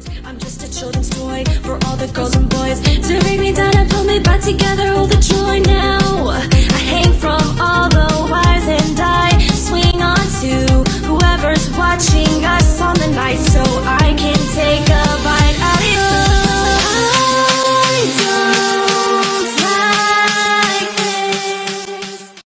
I'm just a children's toy for all the girls and boys to bring me down and pull me back together. All the joy now I hang from all the wires and I swing on to whoever's watching us on the night, so I can take a